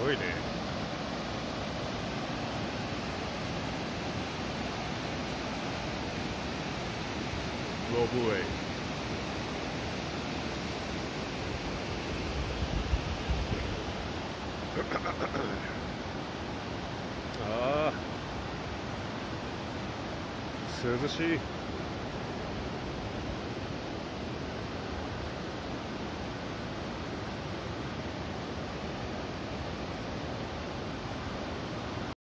ごいね。ロブウェイ。ああ、涼しい。